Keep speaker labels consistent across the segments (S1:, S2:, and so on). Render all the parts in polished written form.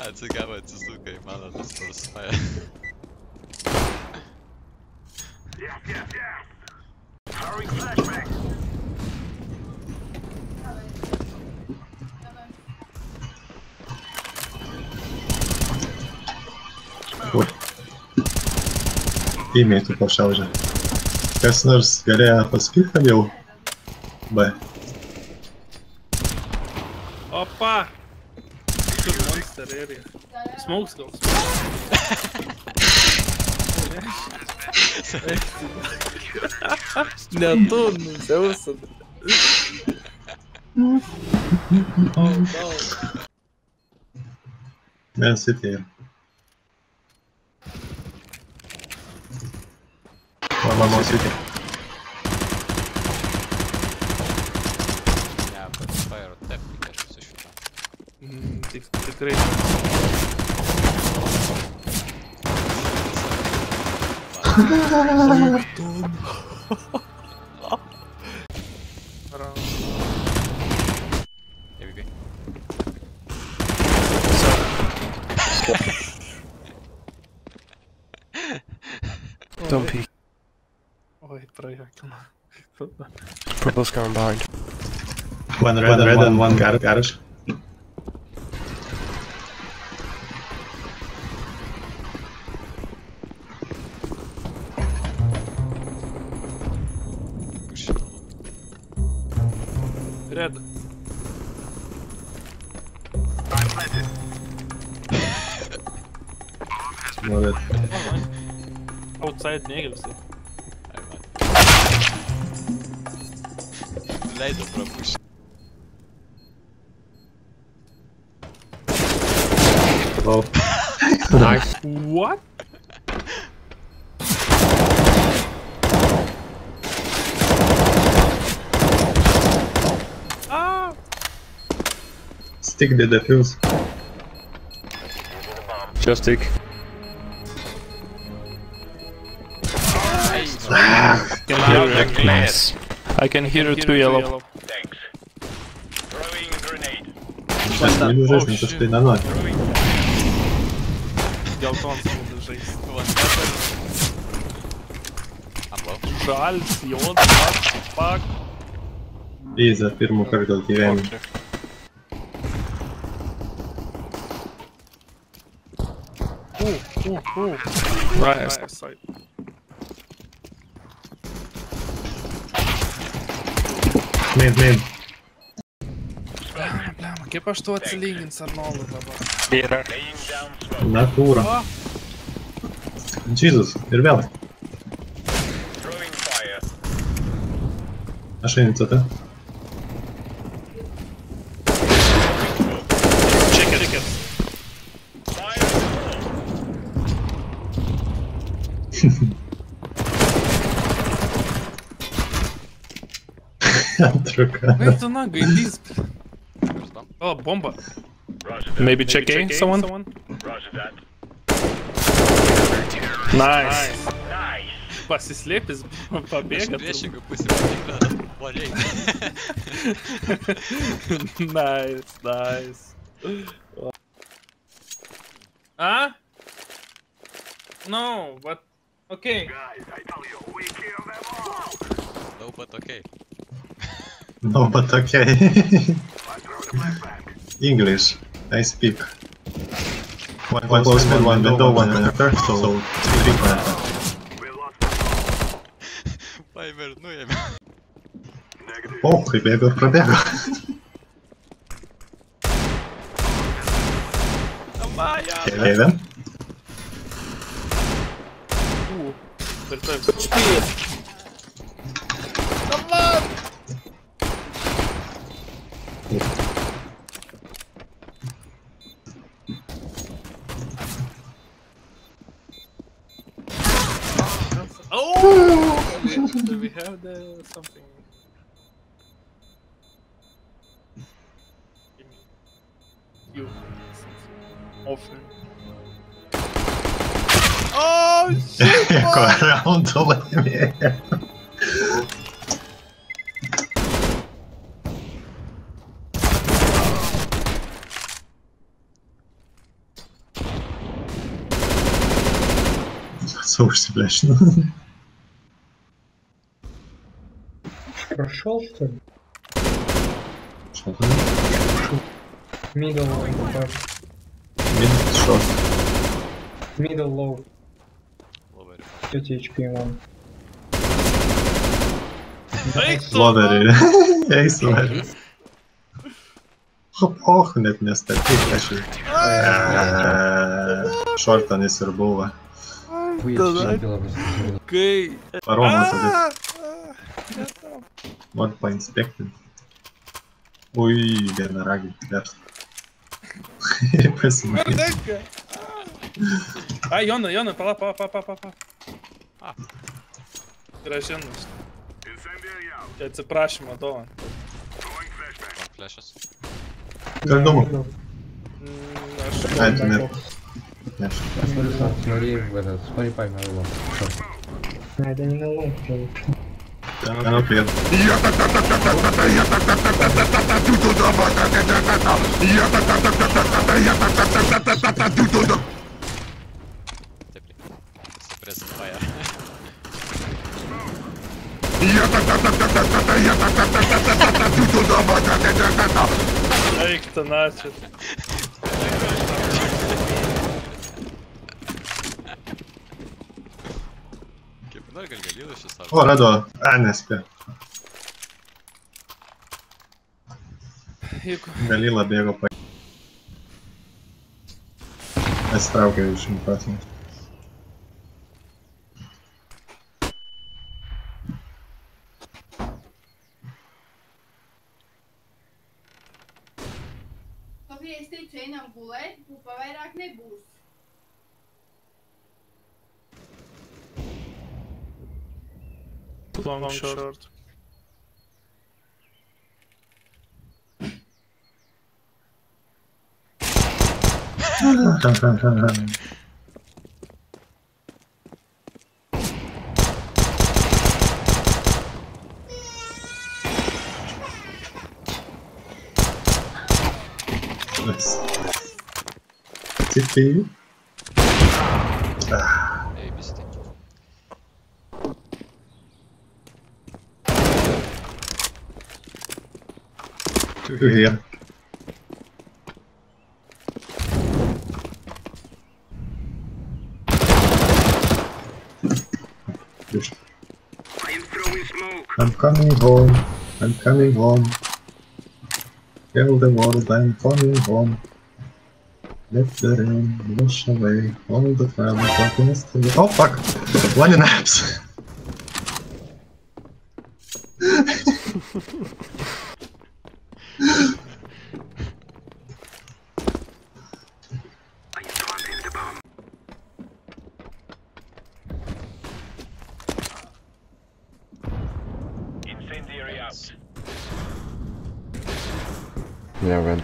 S1: Atsigavo, atsisuka į mano tas kursuoja.
S2: Ui. Teammate'ų pašaužė. Kas nors galėjo pasakyti, kad jau B.
S3: Opa! Good monster area. Smokes go. Ne tu, nusiausi. Oh no.
S2: Man City. Man City.
S1: Ne, bet Fire technikas su šitą.
S3: Tikrai.
S4: Don't peek.
S3: Ой, проехал.
S4: Purple's coming behind.
S2: One red and one garage.
S3: Red.
S2: Молодец.
S3: Outside negros.
S1: Leido prapušti.
S2: Wow.
S4: Nice.
S3: What? Ah!
S2: Stick the defuse.
S4: Just stick. Nice. I can hear you two yellow.
S5: Thanks. Throwing grenade.
S2: Сейчас не лежишь, не то что ты на ноль.
S3: Geltons būtų žaisti. Žalis, juodas, fuck.
S2: И за pirmų kartų gyvenimą.
S3: Nice.
S2: Main.
S3: Blemą, kaip aš tu atsilygins Arnoldu dabar?
S4: Yra.
S5: Laying down smoke.
S2: Natūra. Jesus, ir vėl.
S5: Throwing fire.
S2: Aš einu CT.
S3: Chicken.
S5: Fire.
S2: Truka.
S3: Wait, tu na, gaidys. Oh, bomba.
S5: Roger that.
S4: Maybe check A, someone?
S5: Roger that.
S4: Nice.
S5: Nice.
S3: Pasislėpis, pabėga.
S1: Priešingą pusę patikrina, valiai.
S3: Nice. Ah? No, but... Okay.
S5: Guys, I tell you, we kill them all.
S1: No, but okay.
S2: No, but okay.
S5: I throw the flashbang.
S2: English. I speak. One close man, one window, one connector, so 3 connector.
S5: We lost.
S1: Paimer nuėmė.
S5: Negative.
S2: O, kaip bėgo ir prabėgo. Keliaivė.
S3: Oh! Do we have the something? Give me. You. Offer. Oh shit!
S2: Ko raundų laimėjo. Su užsiplešinu.
S6: Прошел, что ли?
S2: Šaltai.
S6: Middle low.
S2: Mid, short.
S6: Middle low.
S1: Labai
S6: 30 HP one.
S3: Eik tu!
S2: Loverį. Eis loverį. Net nestatyk, aš jau. Šortanis ir buvo.
S3: Kai...
S2: Paroma tada. Noriu painspektinti. Ui, vienaragį. Dar. Pasimai.
S3: Merdenka! Ai, Jona, pala. Gražinas.
S5: Incendiary out.
S3: Čia atsiprašymą dovaną.
S5: Throwing flashbang.
S1: One flashas.
S2: Gal įdomu.
S3: Aš...
S2: Ai, tu net. Neš.
S7: Смотри, поймал его.
S6: А, это не на low.
S2: Ten apie.
S1: Taip. Suppress fire.
S3: Eik tu, načiu.
S1: Kaip nori galgalylų šis savo.
S2: O, rado. Nespė.
S3: Jeigu...
S2: Galila bėgo pa... Atsitraukė iš 100%.
S8: Sofija, es teicu, einam gulēt, pupa vairāk nebūs.
S3: Long short.
S2: Nice. City.
S1: Ei, bisti.
S2: Two here.
S5: I'm throwing smoke.
S2: I'm coming home. I'm coming home. Kill the world, I'm coming home. Let the rain wash away all the trouble fucking yesterday. Oh fuck! One in apps!
S5: I'm dropping the bomb. Incendiary out.
S7: Yeah, went.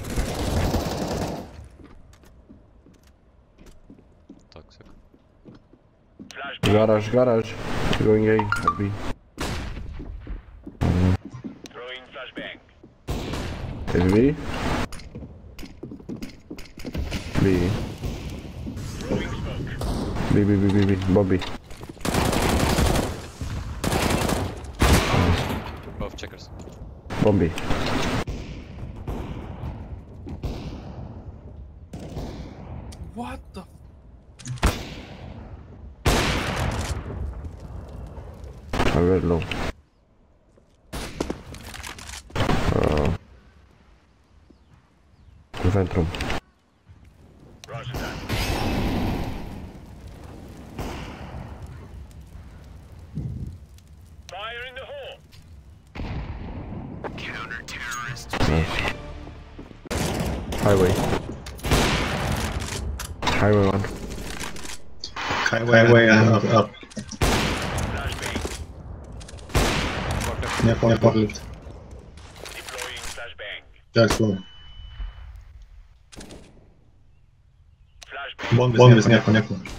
S1: Toxic.
S5: Flashbang.
S7: Garage. Going A, or B.
S5: Throwing flashbang.
S7: Is B? B.
S5: Throwing smoke.
S7: B. Bobby.
S1: Both checkers.
S7: Bobby.
S3: What the...
S7: I'm very low. Ventrum.
S5: Roger that. Fire in the hole. Counter-terrorist.
S7: Nice. Highway 1.
S2: Highway up.
S5: Flashbang.
S2: Nepalift.
S5: Deploying flashbang.
S2: Just slow.
S5: Flashbang.
S2: Bombis nieko.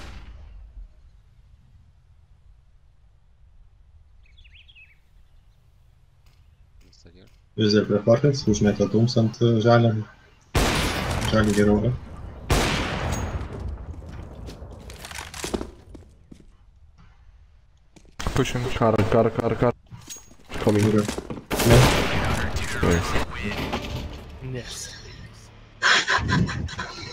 S2: Vis dar prie parkins, užmetė dūms ant žalio. Žalį geriau yra.
S4: pushing.
S7: Car. Coming.
S2: Here.
S7: Nice.
S3: Yes.